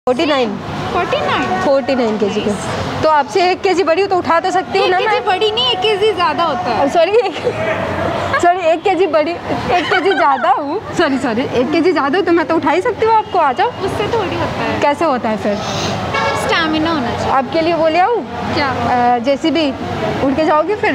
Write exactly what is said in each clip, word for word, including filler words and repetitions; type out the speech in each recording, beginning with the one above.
Forty nine forty nine forty nine K G के। तो आपसे एक के जी बड़ी हो तो उठा तो सकती हूँ ना मैं? बड़ी नहीं, एक के जी ज़्यादा होता है। सॉरी सॉरी एक के जी बड़ी, एक के जी ज़्यादा हूँ, सॉरी सॉरी एक के जी ज़्यादा हो तो मैं तो उठा ही सकती हूँ आपको। आ जाओ। उससे थोड़ी होता है। कैसे होता है फिर? स्टैमिना होना चाहिए। आपके लिए बोले आऊँ क्या? जेसीबी उठ के जाओगे फिर?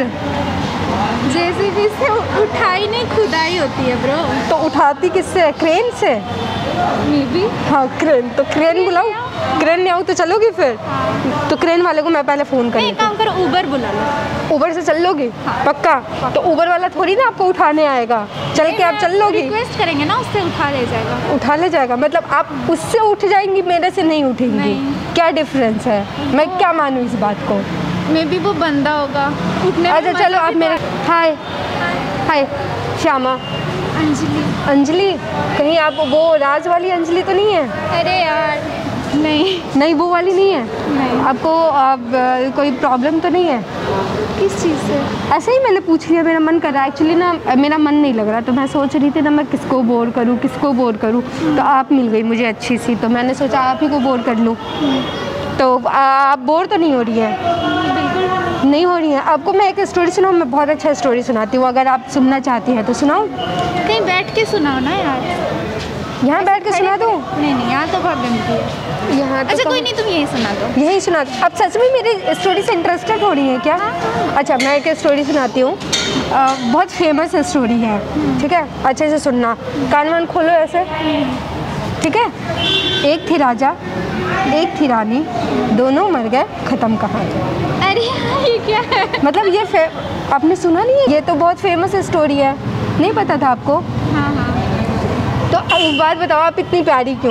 जेसीबी से उठाई नहीं, खुदाई होती है ब्रो। तो उठाती किससे? क्रेन से? May be. हाँ क्रेन, तो क्रेन बुलाऊँ? क्रेन नहीं आऊँ तो चलोगी फिर? हाँ। तो क्रेन वाले को मैं पहले फ़ोन कर एक काम करो, उबर बुला लो। उबर से चल लोगी? हाँ। पक्का? पक्का। तो उबर वाला थोड़ी ना आपको उठाने आएगा, चल के आप चल लोगी? रिक्वेस्ट करेंगे ना, उससे उठा ले जाएगा। उठा ले जाएगा मतलब आप उससे उठ जाएंगी, मेरे से नहीं उठेंगी? नहीं। क्या डिफरेंस है? मैं क्या मानूँ इस बात को? मे बी वो बंदा होगा उठने। अच्छा चलो आप मेरे। हाय हाय श्यामा। अंजलि। अंजलि? कहीं आप वो राज वाली अंजलि तो नहीं है? अरे यार नहीं नहीं वो वाली नहीं है? नहीं। आपको आप, कोई प्रॉब्लम तो नहीं है? किस चीज़ से? ऐसे ही मैंने पूछ लिया, मेरा मन कर रहा है एक्चुअली ना, मेरा मन नहीं लग रहा तो मैं सोच रही थी ना मैं किसको बोर करूँ किसको बोर करूँ, तो आप मिल गई मुझे अच्छी सी, तो मैंने सोचा आप ही को बोर कर लूँ। तो आप बोर तो नहीं हो रही है? बिल्कुल नहीं हो रही है। आपको मैं एक स्टोरी सुनाऊँ? मैं बहुत अच्छा स्टोरी सुनाती हूँ, अगर आप सुनना चाहती हैं तो सुनाऊँ? कहीं बैठ के सुनाओ ना यार। यहाँ बैठ के सुना दूँ? नहीं नहीं, यहाँ तो बहुत गंदी है। यहाँ तो अच्छा कोई नहीं, तुम यही सुना दो। यही सुना दो। अब सच में मेरी स्टोरी से इंटरेस्टेड हो रही है क्या? अच्छा मैं एक स्टोरी सुनाती हूँ, बहुत फेमस स्टोरी है, ठीक है? अच्छे से सुनना, कान वान खोलो ऐसे, ठीक है? एक थी राजा, एक थी रानी, दोनों मर गए, ख़त्म कहानी। अरे ये क्या है? मतलब ये फे... आपने सुना नहीं है? ये तो बहुत फेमस स्टोरी है, नहीं पता था आपको? हाँ हाँ। तो अब एक बात बताओ, आप इतनी प्यारी क्यों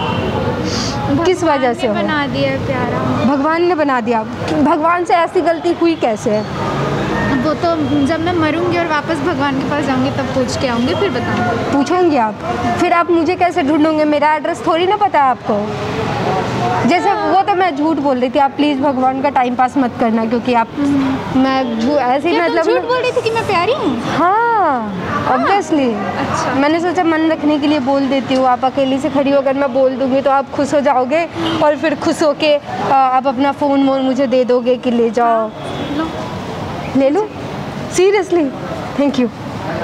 हो? किस वजह से हो? बना दिया प्यारा। भगवान ने बना दिया? भगवान से ऐसी गलती हुई कैसे? वो तो जब मैं मरूंगी और वापस भगवान के पास जाऊंगी तब पूछ के आऊंगी, फिर बताऊंगी। पूछोंगे आप? फिर आप मुझे कैसे ढूंढोगे? मेरा एड्रेस थोड़ी ना पता है आपको। जैसे वो तो मैं झूठ बोल रही थी, आप प्लीज़ भगवान का टाइम पास मत करना, क्योंकि आप मैं ऐसे ही मतलब झूठ बोल रही थी कि मैं प्यारी हूँ? हाँ ऑब्वियसली। अच्छा। मैंने सोचा मन रखने के लिए बोल देती हूँ, आप अकेली से खड़ी होकर मैं बोल दूँगी तो आप खुश हो जाओगे और फिर खुश होके आप अपना फ़ोन वोन मुझे दे दोगे कि ले जाओ। लो। ले लो? सीरियसली? Thank you.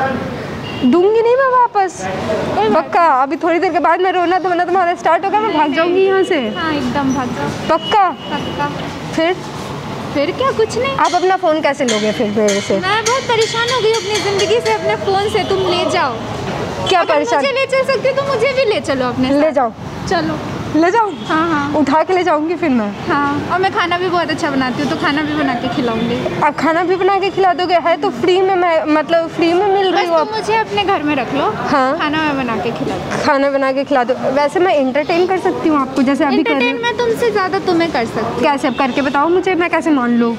दूंगी नहीं मैं वापस, पक्का। अभी थोड़ी देर के बाद मैं रोना धोना तुम्हारा स्टार्ट होगा, मैं भाग जाऊंगी यहाँ से। हाँ एकदम भाग जाओ। पक्का? पक्का। फिर फिर क्या? कुछ नहीं। आप अपना फ़ोन कैसे लोगे फिर मेरे से? मैं बहुत परेशान हो गई अपनी ज़िंदगी से, अपने फ़ोन से। तुम ले जाओ। क्या अगर परेशान? मुझे ले चल सकती तो मुझे भी ले चलो अपने साथ। ले जाओ। चलो। ले जाऊँ? हाँ हाँ। उठा के ले जाऊंगी फिर मैं। हाँ, और मैं खाना भी बहुत अच्छा बनाती हूँ, तो खाना भी बना के खिलाऊंगी। आप खाना भी बना के खिला दोगे? है तो फ्री में, मैं मतलब फ्री में मिल रही बस हो तुम मुझे अपने घर में रख लो। हाँ। खाना मैं बना के खिला दूँ। खाना बना के खिला दो। वैसे मैं एंटरटेन कर सकती हूँ आपको, जैसे अभी कर रही एंटरटेन हूँ। मैं तुमसे ज़्यादा तुम्हें कर सकती हूँ। कैसे? अब करके बताओ मुझे, मैं कैसे मान लूँ?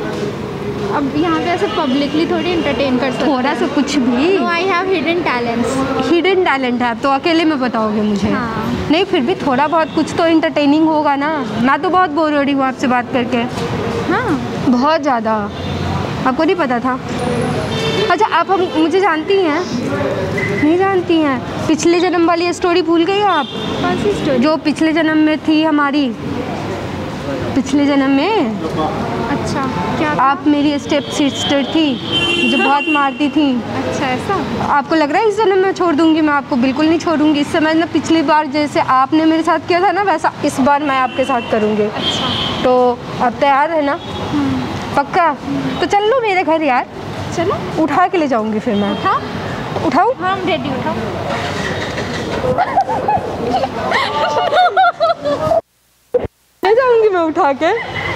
अब यहाँ पे ऐसे पब्लिकली थोड़ी एंटरटेन कर सकते। थोड़ा सा कुछ भी? No, I have hidden talents. Hidden talent है तो अकेले में बताओगे मुझे? हाँ। नहीं फिर भी थोड़ा बहुत कुछ तो एंटरटेनिंग होगा ना। मैं तो बहुत बोर हो रही हूँ आपसे बात करके। हाँ बहुत ज़्यादा। आपको नहीं पता था? अच्छा आप हम मुझे जानती हैं? नहीं जानती हैं? पिछले जन्म वाली स्टोरी भूल गई हो आप? कौन सी स्टोरी? जो पिछले जन्म में थी हमारी, पिछले जन्म में। अच्छा क्या? आप मेरी स्टेप सिस्टर थी जो बहुत मारती थी। अच्छा ऐसा? आपको लग रहा है इस जन्म में छोड़ दूंगी? मैं आपको बिल्कुल नहीं छोड़ूंगी। इस समय ना पिछली बार जैसे आपने मेरे साथ किया था ना, वैसा इस बार मैं आपके साथ करूंगी। अच्छा। तो अब तैयार है ना? पक्का? तो चल लो मेरे घर यार। चलो। उठा के ले जाऊंगी फिर मैं। हाँ उठाऊँ? हाँ रेडी, उठाओ। ले जाऊंगी मैं उठा के।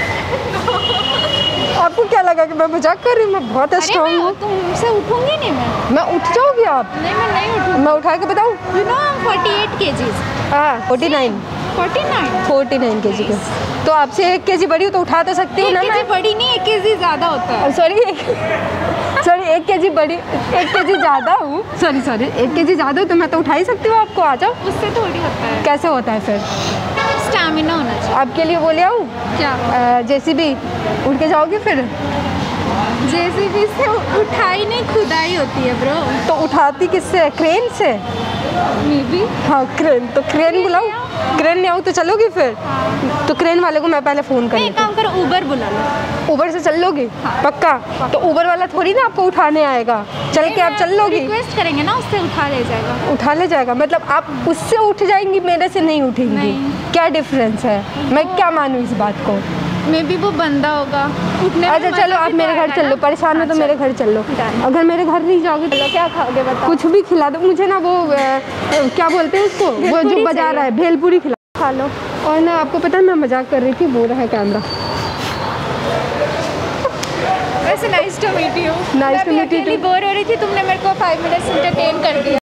आपको क्या लगा कि मैं मजाक कर रही हूँ? मैं बहुत स्ट्रॉन्ग हूँ। तुमसे उठूंगी नहीं मैं। मैं उठ जाऊंगी आप? नहीं मैं नहीं उठूंगी। मैं उठा के बताऊँ? You know I am forty eight KGs. हाँ forty nine forty nine forty nine K G के। तो आपसे एक के जी बड़ी हो तो उठा तो सकती हूँ ना मैं? बड़ी नहीं, एक के जी ज़्यादा होता है। सॉरी सॉरी एक के जी बड़ी, एक के जी ज़्यादा हूँ, सॉरी सॉरी एक के जी ज़्यादा हूँ तो मैं तो उठा ही सकती हूँ आपको। आ जाओ। उससे थोड़ी होता है। कैसे होता है फिर? स्टैमिना होना चाहिए। आपके लिए बोले आऊँ? क्या? जेसीबी उठ के जाओगे फिर? जेसीबी से उठाई नहीं, खुदाई होती है ब्रो। तो उठाती किससे? क्रेन से? May be. हाँ क्रेन, तो क्रेन बुलाऊँ? क्रेन नहीं आऊँ तो चलोगी फिर? तो क्रेन वाले को मैं पहले फ़ोन कर एक लेती हूँ। काम करो, उबर बुला लो। उबर से चल लोगी? पक्का? तो उबर वाला थोड़ी ना आपको उठाने आएगा, चल के आप चल लोगी? रिक्वेस्ट करेंगे ना, उससे उठा ले जाएगा। उठा ले जाएगा मतलब आप उससे उठ जाएंगी, मेरे से नहीं उठेंगी? नहीं। क्या डिफरेंस है? मैं क्या मानूँ इस बात को? मे बी वो बंदा होगा उठने में। अच्छा चलो, आप मतलब मेरे भी घर तो चल लो, आएगा ना। परेशान हो तो हाँ, मेरे घर चल लो। Done। अगर मेरे घर नहीं जाओगे तो चलो, क्या खाओगे बताओ? कुछ भी खिला दो मुझे ना, वो अ, क्या बोलते हैं उसको, वो जो भेलपूरी बजा चाहिए। रहा है, भेलपूरी खिला खा लो। और ना आपको पता है मैं मजाक कर रही थी, वो रहा है कैमरा। वैसे nice to meet you. Nice to meet you too। बोर हो रही थी, तुमने मेरे को फाइव मिनट्स एंटरटेन कर दिया।